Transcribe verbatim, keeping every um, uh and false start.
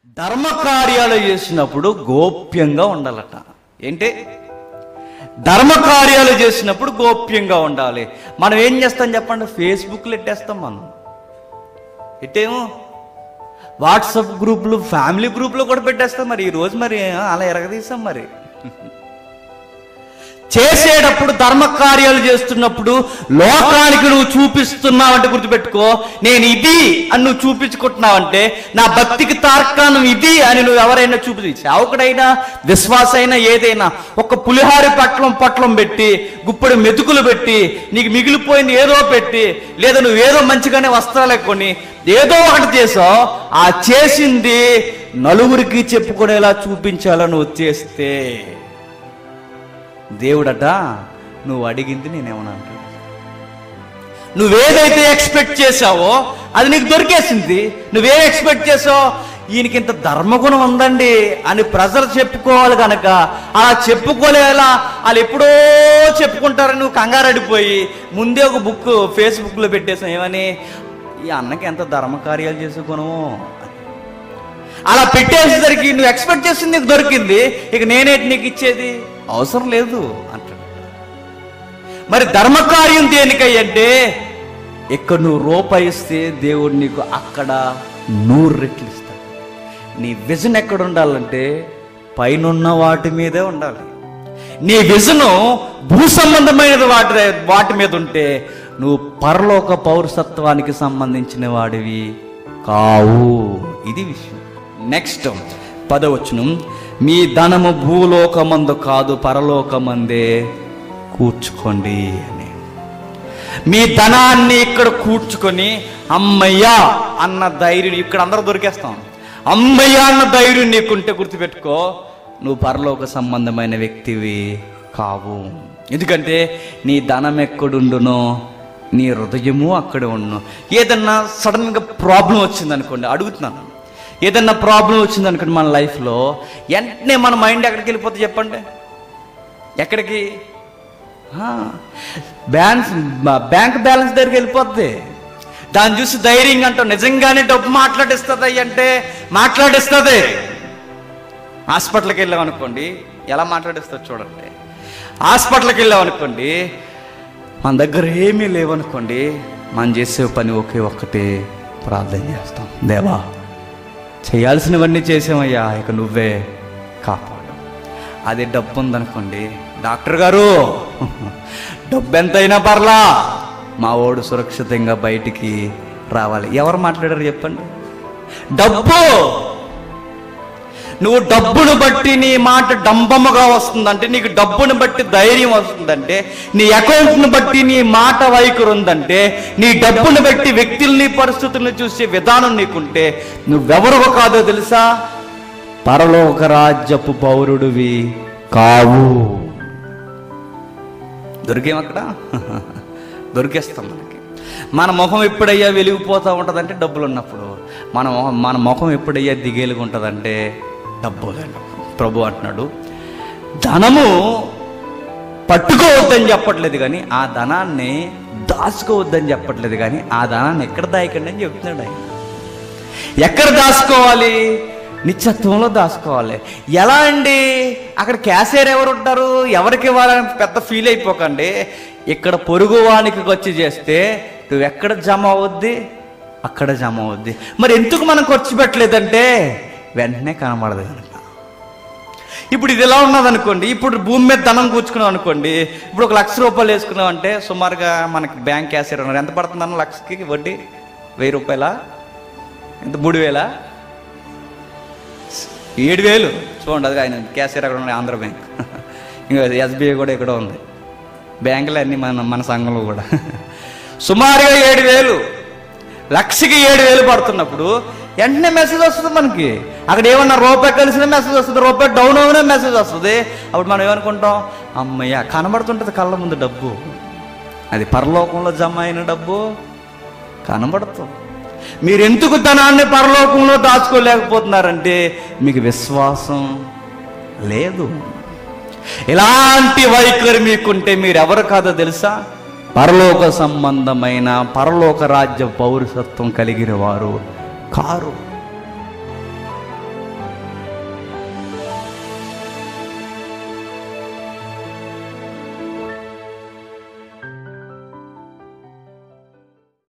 ధర్మ కార్యాలు చేసినప్పుడు గోప్యంగా ఉండాలట. ఏంటి? ధర్మ కార్యాలు చేసినప్పుడు గోప్యంగా ఉండాలి. మనం ఏం చేస్తాం చెప్పండి? ఫేస్బుక్లో ఎట్టేస్తాం, మనం ఎట్టేమో వాట్సాప్ గ్రూపులు, ఫ్యామిలీ గ్రూపులో కూడా పెట్టేస్తాం. మరి ఈరోజు మరి అలా ఎరగదీసాం. మరి చేసేటప్పుడు ధర్మ కార్యాలు చేస్తున్నప్పుడు లోకానికి నువ్వు చూపిస్తున్నావంటే గుర్తుపెట్టుకో, నేను ఇది అని నువ్వు చూపించుకుంటున్నావంటే నా భక్తికి తార్కాణం ఇది అని నువ్వు ఎవరైనా చూపించి, సేవకుడైనా విశ్వాసైనా ఏదైనా ఒక పులిహారి పట్లం పట్లం పెట్టి గుప్పడి మెతుకులు పెట్టి నీకు మిగిలిపోయింది ఏదో పెట్టి, లేదా నువ్వు ఏదో మంచిగానే వస్త్రాలు కొని ఏదో ఒకటి చేసావు, ఆ చేసింది నలుగురికి చెప్పుకునేలా చూపించాలని వచ్చేస్తే దేవుడట నువ్వు అడిగింది నేనేమన్నా అంటాడు. నువ్వేదైతే ఎక్స్పెక్ట్ చేసావో అది నీకు దొరికేసింది. నువ్వేం ఎక్స్పెక్ట్ చేసావు? ఈయనకి ఇంత ధర్మగుణం ఉందండి అని ప్రజలు చెప్పుకోవాలి కనుక అలా చెప్పుకోలేలా వాళ్ళు ఎప్పుడో చెప్పుకుంటారని నువ్వు కంగారడిపోయి ముందే ఒక బుక్ ఫేస్బుక్లో పెట్టేసావు. ఏమని? ఈ అన్నకి ఎంత ధర్మకార్యాలు చేసే గుణమో. అలా పెట్టేసేసరికి నువ్వు ఎక్స్పెక్ట్ చేసింది నీకు దొరికింది, ఇక నేనేటి నీకు ఇచ్చేది అవసరం లేదు అంటాడు. మరి ధర్మకార్యం దేనికయ్యంటే ఇక్కడ నువ్వు రూపాయి ఇస్తే దేవుడు నీకు అక్కడ నూరు రెట్లు ఇస్తాడు. నీ విజన్ ఎక్కడ ఉండాలంటే పైనున్న వాటి మీదే ఉండాలి. నీ విజను భూ సంబంధమైనది వాటి వాటి మీద ఉంటే నువ్వు పరలోక పౌరసత్వానికి సంబంధించిన వాడివి కావు. ఇది విషయం. నెక్స్ట్ పదవచనం, మీ ధనము భూలోకమందు కాదు పరలోకమందే కూర్చుకోండి అని. మీ ధనాన్ని ఇక్కడ కూర్చుకొని అమ్మయ్యా అన్న ధైర్యం ఇక్కడ అందరూ దొరికేస్తాం. అమ్మయ్యా అన్న ధైర్యం నీకుంటే గుర్తుపెట్టుకో, నువ్వు పరలోక సంబంధమైన వ్యక్తివి కావు. ఎందుకంటే నీ ధనం ఎక్కడుండునో నీ హృదయము అక్కడ ఉండును. ఏదన్నా సడన్గా ప్రాబ్లం వచ్చిందనుకోండి, అడుగుతున్నాను, ఏదన్నా ప్రాబ్లం వచ్చిందనుకోండి మన లైఫ్లో, వెంటనే మన మైండ్ ఎక్కడికి వెళ్ళిపోతుంది చెప్పండి? ఎక్కడికి? బ్యాలెన్స్ బ్యాంక్ బ్యాలెన్స్ దగ్గరికి వెళ్ళిపోద్ది. దాన్ని చూసి ధైర్యంగా అంటాం, నిజంగానే డబ్బు మాట్లాడిస్తుంది అంటే మాట్లాడిస్తుంది. హాస్పిటల్కి వెళ్ళామనుకోండి, ఎలా మాట్లాడిస్తుంది చూడండి. హాస్పిటల్కి వెళ్ళామనుకోండి, మన దగ్గర ఏమీ లేవనుకోండి, మనం చేసే పని ఒకే ఒక్కటే ప్రార్థన చేస్తాం, దేవా చేయాల్సినవన్నీ చేసామయ్యా, ఇక నువ్వే కాపాడు. అదే డబ్బు ఉందనుకోండి, డాక్టర్ గారు డబ్బు ఎంతైనా పర్లా మా వాడు సురక్షితంగా బయటికి రావాలి. ఎవరు మాట్లాడారు చెప్పండి? డబ్బు. నువ్వు డబ్బును బట్టి నీ మాట డంబముగా వస్తుందంటే, నీకు డబ్బును బట్టి ధైర్యం వస్తుందంటే, నీ అకౌంట్ను బట్టి నీ మాట వైఖరి ఉందంటే, నీ డబ్బును బట్టి వ్యక్తుల్ని పరిస్థితుల్ని చూసే విధానం నీకుంటే నువ్వెవరు కాదో తెలుసా? పరలోక రాజ్యపు పౌరుడివి కావు. దొరికేం అక్కడ? దొరికేస్తాం. మనకి మన ముఖం ఎప్పుడయ్యా వెలిగిపోతూ ఉంటుందంటే డబ్బులు ఉన్నప్పుడు. మన మన ముఖం ఎప్పుడయ్యా దిగేలుగా ఉంటుందంటే డబ్బు లేనప్పుడు. ప్రభు అంటున్నాడు, ధనము పట్టుకోవద్దని చెప్పట్లేదు కానీ ఆ ధనాన్ని దాచుకోవద్దని చెప్పట్లేదు కానీ ఆ ధనాన్ని ఎక్కడ దాయకండి అని చెప్తున్నాడు ఆయన. ఎక్కడ దాచుకోవాలి? నిత్యత్వంలో దాచుకోవాలి. ఎలా అండి? అక్కడ క్యాషియర్ ఎవరు ఉంటారు? ఎవరికి ఇవ్వాలని పెద్ద ఫీల్ అయిపోకండి. ఇక్కడ పొరుగు వానికి వచ్చి చేస్తే నువ్వు ఎక్కడ జమ అవుద్ది? అక్కడ జమ అవుద్ది. మరి ఎందుకు మనం ఖర్చు పెట్టలేదంటే వెంటనే కనబడదు కనుక. ఇప్పుడు ఇది ఎలా ఉన్నదనుకోండి, ఇప్పుడు భూమి మీద ధనం కూర్చుకున్నాం అనుకోండి, ఇప్పుడు ఒక లక్ష రూపాయలు వేసుకున్నాం అంటే సుమారుగా మనకి బ్యాంక్ క్యాషియర్ ఉన్నారు, ఎంత పడుతుందన్న లక్షకి వడ్డీ? వెయ్యి రూపాయల? ఎంత? మూడు వేలా? ఏడు వేలు చూడండి. అది ఆయన క్యాషియర్ అక్కడ ఉన్నాయి, ఆంధ్ర బ్యాంక్. ఇంకా ఎస్బీఐ కూడా ఇక్కడ ఉంది, బ్యాంకులు అన్నీ మన మన సంఘంలో కూడా. సుమారుగా ఏడు వేలు లక్షకి ఏడు వేలు పడుతున్నప్పుడు వెంటనే మెసేజ్ వస్తుంది మనకి. అక్కడ ఏమన్నా రూపాయి కలిసిన మెసేజ్ వస్తుంది, రూపాయి డౌన్ అవునే మెసేజ్ వస్తుంది. అప్పుడు మనం ఏమనుకుంటాం? అమ్మయ్య, కనబడుతుంటుంది కళ్ళ ముందు డబ్బు. అది పరలోకంలో జమ అయిన డబ్బు కనబడుతుంది. మీరు ఎందుకు ధనాన్ని పరలోకంలో దాచుకోలేకపోతున్నారంటే మీకు విశ్వాసం లేదు. ఇలాంటి వైఖరి మీకుంటే మీరు ఎవరు కాదో తెలుసా? పరలోక సంబంధమైన పరలోక రాజ్య పౌరసత్వం కలిగిన వారు కారు.